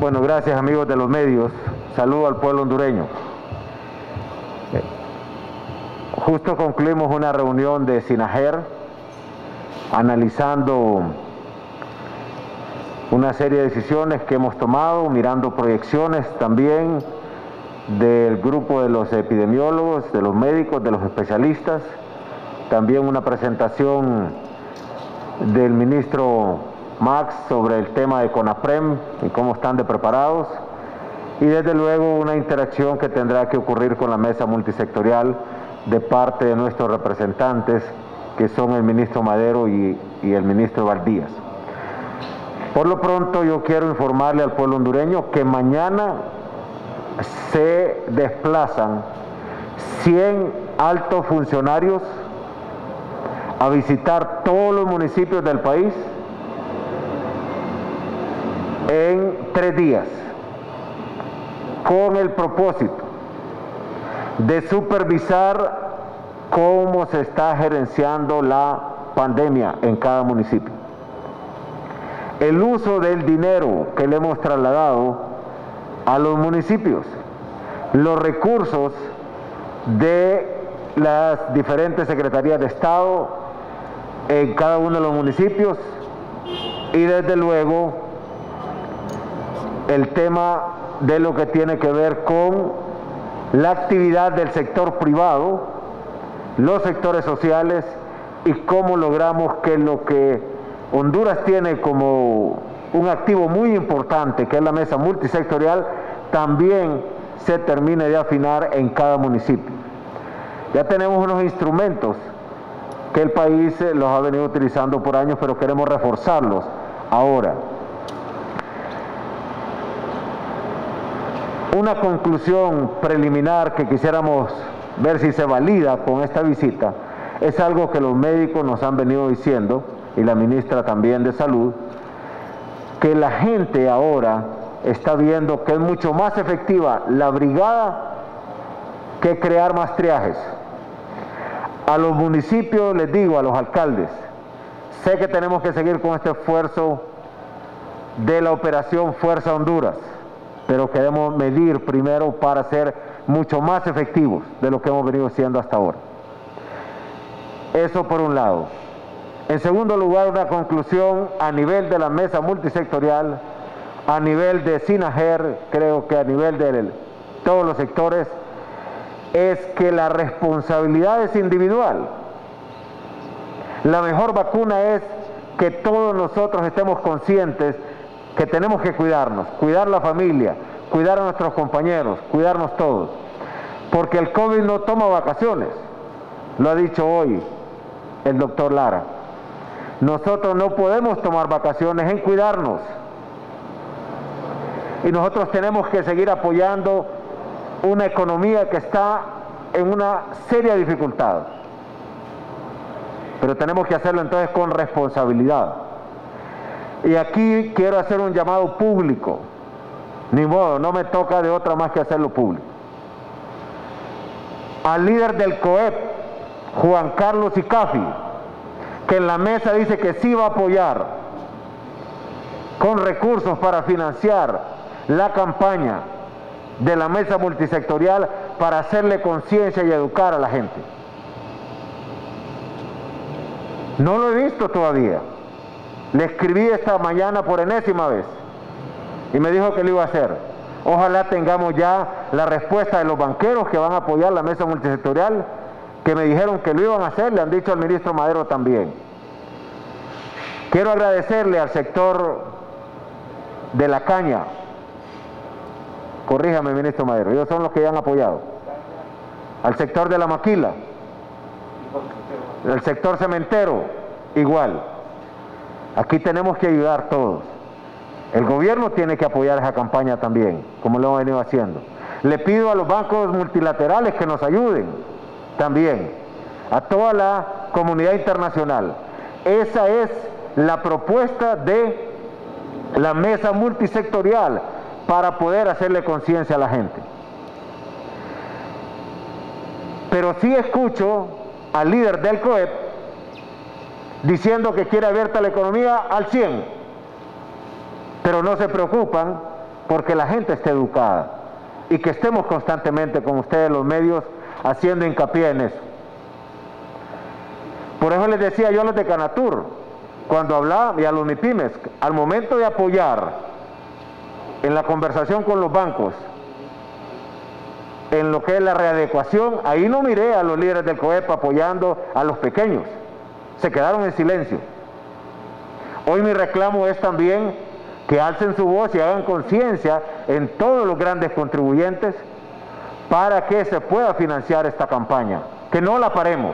Bueno, gracias amigos de los medios. Saludo al pueblo hondureño. Justo concluimos una reunión de SINAJER analizando una serie de decisiones que hemos tomado, mirando proyecciones también del grupo de los epidemiólogos, de los médicos, de los especialistas, también una presentación del ministro Max sobre el tema de CONAPREM y cómo están de preparados, y desde luego una interacción que tendrá que ocurrir con la mesa multisectorial de parte de nuestros representantes, que son el ministro Madero y el ministro Valdías. Por lo pronto yo quiero informarle al pueblo hondureño que mañana se desplazan 100 altos funcionarios a visitar todos los municipios del país en 3 días, con el propósito de supervisar cómo se está gerenciando la pandemia en cada municipio. El uso del dinero que le hemos trasladado a los municipios, los recursos de las diferentes secretarías de Estado en cada uno de los municipios, y desde luego el tema de lo que tiene que ver con la actividad del sector privado, los sectores sociales, y cómo logramos que lo que Honduras tiene como un activo muy importante, que es la mesa multisectorial, también se termine de afinar en cada municipio. Ya tenemos unos instrumentos que el país los ha venido utilizando por años, pero queremos reforzarlos ahora. Una conclusión preliminar que quisiéramos ver si se valida con esta visita es algo que los médicos nos han venido diciendo, y la ministra también de Salud, que la gente ahora está viendo que es mucho más efectiva la brigada que crear más triajes. A los municipios les digo, a los alcaldes, sé que tenemos que seguir con este esfuerzo de la operación Fuerza Honduras, pero queremos medir primero para ser mucho más efectivos de lo que hemos venido siendo hasta ahora. Eso por un lado. En segundo lugar, una conclusión a nivel de la mesa multisectorial, a nivel de SINAJER, creo que a nivel de todos los sectores, es que la responsabilidad es individual. La mejor vacuna es que todos nosotros estemos conscientes que tenemos que cuidarnos, cuidar la familia, cuidar a nuestros compañeros, cuidarnos todos, porque el COVID no toma vacaciones, lo ha dicho hoy el doctor Lara. Nosotros no podemos tomar vacaciones en cuidarnos, y nosotros tenemos que seguir apoyando una economía que está en una seria dificultad, pero tenemos que hacerlo entonces con responsabilidad. Y aquí quiero hacer un llamado público, ni modo, no me toca de otra más que hacerlo público. Al líder del COEP, Juan Carlos Icafi, que en la mesa dice que sí va a apoyar con recursos para financiar la campaña de la mesa multisectorial para hacerle conciencia y educar a la gente. No lo he visto todavía. Le escribí esta mañana por enésima vez y me dijo que lo iba a hacer. Ojalá tengamos ya la respuesta de los banqueros que van a apoyar la mesa multisectorial, que me dijeron que lo iban a hacer, le han dicho al ministro Madero también. Quiero agradecerle al sector de la caña, corríjame ministro Madero, ellos son los que ya han apoyado, al sector de la maquila, al sector cementero, igual. Aquí tenemos que ayudar todos. El gobierno tiene que apoyar esa campaña también, como lo hemos venido haciendo. Le pido a los bancos multilaterales que nos ayuden también, a toda la comunidad internacional. Esa es la propuesta de la mesa multisectorial para poder hacerle conciencia a la gente. Pero sí escucho al líder del COEP diciendo que quiere abierta la economía al 100%, pero no se preocupan porque la gente esté educada y que estemos constantemente con ustedes los medios haciendo hincapié en eso. Por eso les decía yo a los de Canatur, cuando hablaba, y a los MIPYMES, al momento de apoyar en la conversación con los bancos, en lo que es la readecuación, ahí no miré a los líderes del COEP apoyando a los pequeños, se quedaron en silencio. Hoy mi reclamo es también que alcen su voz y hagan conciencia en todos los grandes contribuyentes para que se pueda financiar esta campaña, que no la paremos.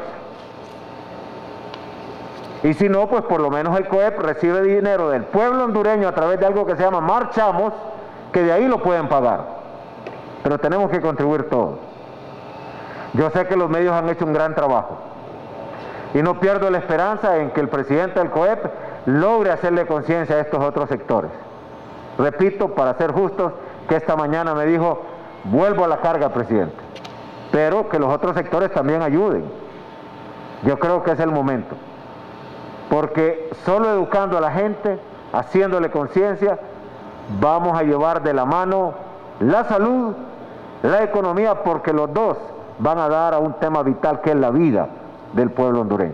Y si no, pues por lo menos el COEP recibe dinero del pueblo hondureño a través de algo que se llama Marchamos, que de ahí lo pueden pagar. Pero tenemos que contribuir todos. Yo sé que los medios han hecho un gran trabajo. Y no pierdo la esperanza en que el presidente del COEP logre hacerle conciencia a estos otros sectores. Repito, para ser justos, que esta mañana me dijo, vuelvo a la carga, presidente. Pero que los otros sectores también ayuden. Yo creo que es el momento. Porque solo educando a la gente, haciéndole conciencia, vamos a llevar de la mano la salud, la economía, porque los dos van a dar a un tema vital que es la vida del pueblo hondureño.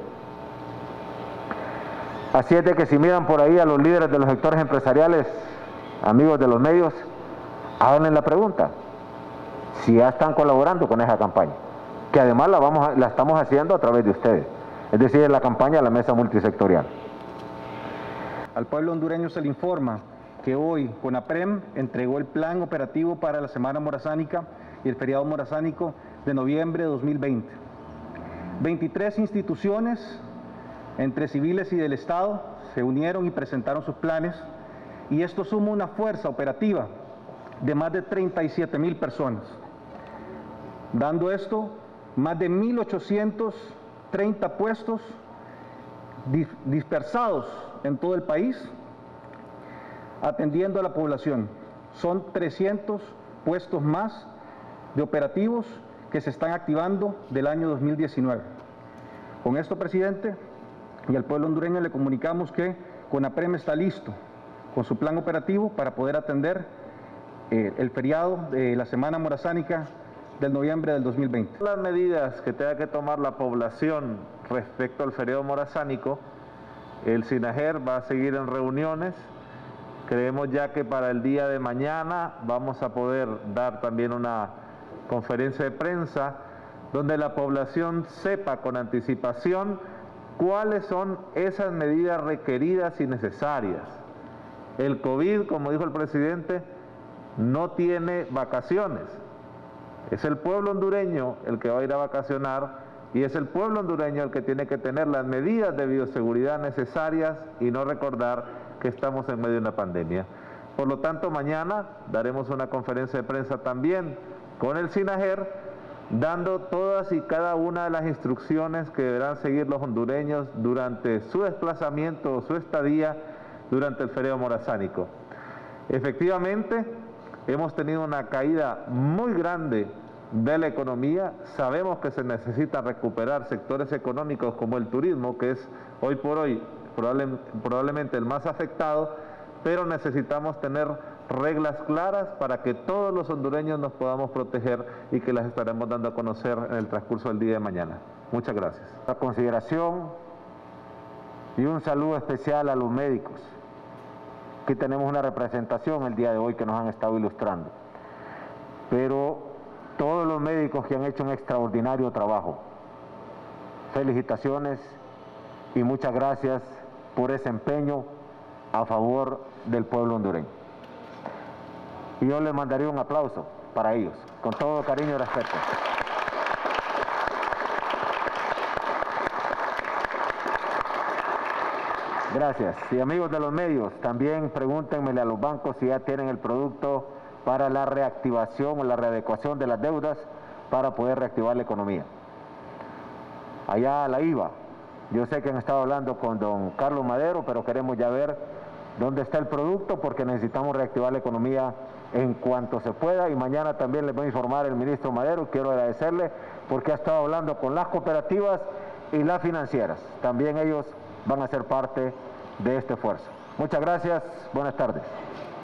Así es de que si miran por ahí a los líderes de los sectores empresariales, amigos de los medios, háganle la pregunta si ya están colaborando con esa campaña, que además la estamos haciendo a través de ustedes. Es decir, en la campaña de la mesa multisectorial. Al pueblo hondureño se le informa que hoy CONAPREM entregó el plan operativo para la Semana Morazánica y el feriado morazánico de noviembre de 2020. 23 instituciones, entre civiles y del Estado, se unieron y presentaron sus planes, y esto suma una fuerza operativa de más de 37,000 personas, dando esto más de 1,830 puestos dispersados en todo el país, atendiendo a la población. Son 300 puestos más de operativos que se están activando del año 2019. Con esto, presidente, y al pueblo hondureño le comunicamos que CONAPREM está listo con su plan operativo para poder atender el feriado de la Semana Morazánica del noviembre del 2020. Las medidas que tenga que tomar la población respecto al feriado morazánico, el SINAGER va a seguir en reuniones. Creemos ya que para el día de mañana vamos a poder dar también una conferencia de prensa donde la población sepa con anticipación cuáles son esas medidas requeridas y necesarias. El COVID, como dijo el presidente, no tiene vacaciones. Es el pueblo hondureño el que va a ir a vacacionar y es el pueblo hondureño el que tiene que tener las medidas de bioseguridad necesarias y no recordar que estamos en medio de una pandemia. Por lo tanto, mañana daremos una conferencia de prensa también con el SINAGER, dando todas y cada una de las instrucciones que deberán seguir los hondureños durante su desplazamiento o su estadía durante el feriado morazánico. Efectivamente, hemos tenido una caída muy grande de la economía. Sabemos que se necesita recuperar sectores económicos como el turismo, que es hoy por hoy probablemente el más afectado, pero necesitamos tener reglas claras para que todos los hondureños nos podamos proteger y que las estaremos dando a conocer en el transcurso del día de mañana. Muchas gracias. A consideración y un saludo especial a los médicos. Aquí tenemos una representación el día de hoy que nos han estado ilustrando. Pero todos los médicos que han hecho un extraordinario trabajo, felicitaciones y muchas gracias por ese empeño a favor del pueblo hondureño. Y yo les mandaría un aplauso para ellos, con todo cariño y respeto. Gracias. Y amigos de los medios, también pregúntenmele a los bancos si ya tienen el producto para la reactivación o la readecuación de las deudas para poder reactivar la economía. Allá la IVA, yo sé que han estado hablando con don Carlos Madero, pero queremos ya ver dónde está el producto porque necesitamos reactivar la economía en cuanto se pueda, y mañana también les voy a informar el ministro Madero. Quiero agradecerle porque ha estado hablando con las cooperativas y las financieras. También ellos van a ser parte de este esfuerzo. Muchas gracias, buenas tardes.